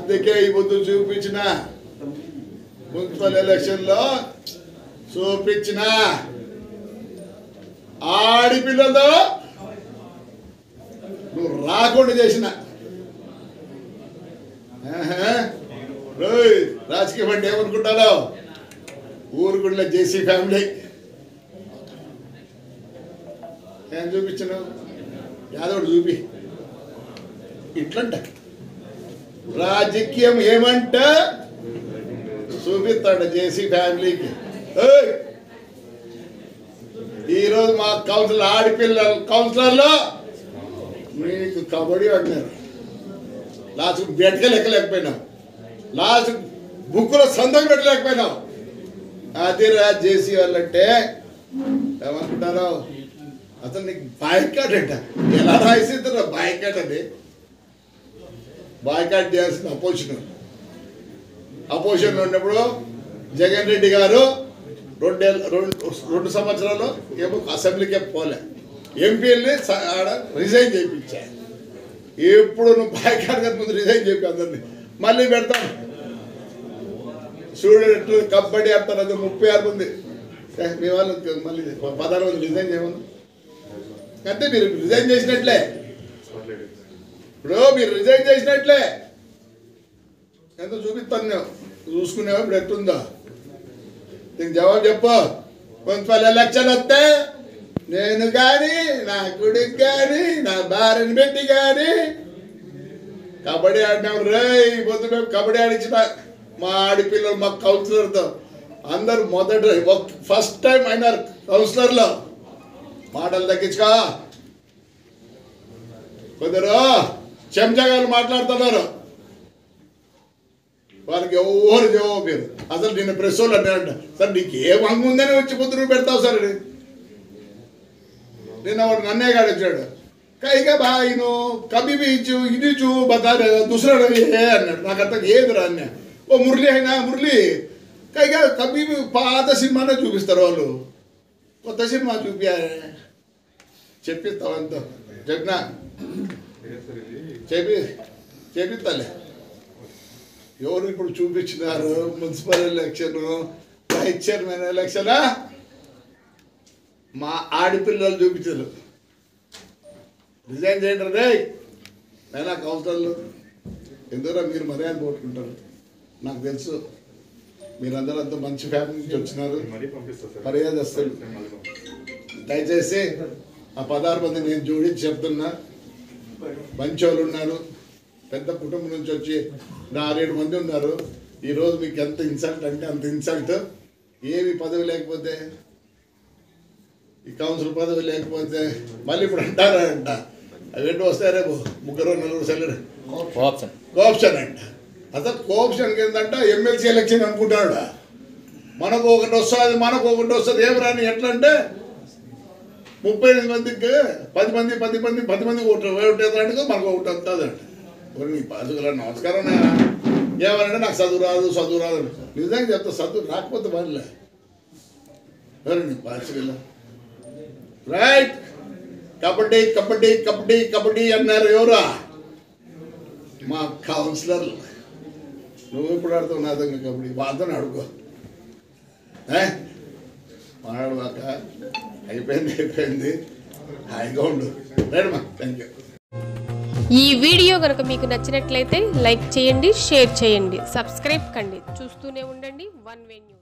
అందుకే ఈ ముందు చూపించిన మున్సిపల్ ఎలక్షన్లో చూపించిన ఆడిపిల్లతో నువ్వు రాకుండా చేసిన రాజకీయం అంటే ఏమనుకుంటారో ఊరుకుళ్ళ జేసీ ఫ్యామిలీ ఏం చూపించను యాదవుడు చూపి ఇట్లంట రాజకీయం ఏమంట చూపిస్తాడు జేసీ ఫ్యామిలీకి. ఈరోజు మా కౌన్సిలర్ ఆడిపిల్లలు కౌన్సిలర్లో మీకు కబడ్డీ ఆడినారు. లాస్ట్ బెట్గా లెక్కలేకపోయినావు, లాస్ట్ బుక్లో సందం పెట్టలేకపోయినావు. అది రా జేసీ వాళ్ళంటే ఏమనుకుంటారో. అసలు నీకు బాయ్కాట్ అంట ఎలా రాయిస్తుంటారో బాయ్కాట్ అని. బాయ్కాట్ చేయాల్సిన అపోజిషన్లో ఉన్నప్పుడు జగన్ రెడ్డి గారు 2 సంవత్సరాలు ఏమో అసెంబ్లీకే పోలే, ఎంపీఎల్ని ఆడ రిజైన్ చేయించా. ఎప్పుడు నువ్వు బాయ్కాట్ గారి ముందు రిజైన్ చెప్పి అందరినీ మళ్ళీ పెడతాం. స్టూడెంట్లు కబడ్డీ ఆడతారు, అది 36 మంది మీ వాళ్ళు మళ్ళీ 16 మంది రిజైన్ చేయమని. అంటే మీరు రిజైన్ చేసినట్లే, ఇప్పుడు మీరు రిజైన్ చేసినట్లే. ఎంత చూపిస్తాను నేను చూసుకునేవా ఇప్పుడు ఎట్టుందో నీకు జవాబు చెప్పు. మున్సిపల్ ఎలక్షన్ వస్తే నేను కానీ నా కొడుకు కానీ నా భార్యని పెట్టి కానీ కబడ్డీ ఆడినాం రే. పొద్దు మేము కబడ్డీ ఆడించిన మా ఆడిపిల్లలు మా కౌన్సిలర్తో అందరు ఫస్ట్ టైం అయినారు కౌన్సిలర్లో. మాటలు తగ్గించుకో. కొందరు చెంచగాలు మాట్లాడుతున్నారు, వాళ్ళకి ఎవరు జవాబు పేరు. అసలు నిన్న ప్రెస్ వాళ్ళు అంటారంట, సార్ నీకు ఏ వంగ ఉందని వచ్చి పొద్దున పెడతావు సార్. నిన్న వాడు నన్నే గాడు వచ్చాడు, కైగా బాయిను కబీ బీచు ఇది చూ బతా దూసరా అన్నాడు. నాకు అర్థం ఏదిరా అన్న. ఓ మురళి అయినా మురళి కైగా కబీ పాత సినిమానే చూపిస్తారు వాళ్ళు, కొత్త సినిమా చూపించారే చెప్పిస్తావంతా చెప్పినా చేపిస్తాలే. ఎవరు ఇప్పుడు చూపించినారు మున్సిపల్ ఎలక్షన్, వైస్ చైర్మన్ ఎలక్షనా మా ఆడిపిల్లలు చూపించారు. రిజైన్ చేయండి రే అయినా కౌన్సిలర్లు. ఎందుకరా మీరు మర్యాద పోట్టుకుంటారు, నాకు తెలుసు. మీరందరూ అంత మంచి ఫ్యామిలీ నుంచి వచ్చినారు, మర్యాద వస్తారు. దయచేసి ఆ 16 మంది నేను జోడించి చెప్తున్నా, మంచి వాళ్ళు ఉన్నారు, పెద్ద కుటుంబం నుంచి వచ్చి 6-7 మంది ఉన్నారు. ఈరోజు మీకు ఎంత ఇన్సల్ట్ అంటే అంత ఇన్సల్ట్. ఏమి పదవి లేకపోతే, ఈ కౌన్సిల్ పదవి లేకపోతే మళ్ళీ ఇప్పుడు అంటారంట అవి ఎటు వస్తాయి రేపు 3-4 సెలెక్ట్ కోఆప్షన్ అంట. అసలు కోఆప్షన్ కిందంట ఎమ్మెల్సీ ఎలక్షన్ అనుకుంటాడు. మనకు ఒకటి వస్తుంది ఏం రాని. ఎట్లా అంటే 38 మందికి 10 మంది ఓటేదానికి మనకు ఒకటి వస్తుందంట. నీ పాసుకుల నమస్కారం ఏమనంటే నాకు చదువు రాదు. నిజంగా చెప్తా, చదువు రాకపోతే వాళ్ళే ఎవరు నీ పాసుకుల. రైట్, కబడ్డీ అన్నారు ఎవరా? మా కౌన్సిలర్లు. నువ్వు ఇప్పుడు ఆడుతావు నా దగ్గర కబడ్డీ, వాళ్ళతో ఆడుకో. మాట్లాడవాక అయిపోయింది. హాయిగా ఉండు. రైట్మా, థ్యాంక్ యూ. ఈ వీడియో కనుక మీకు నచ్చినట్లయితే లైక్ చేయండి, షేర్ చేయండి, సబ్స్క్రైబ్ కండి. చూస్తూనే ఉండండి వన్ వే న్యూస్.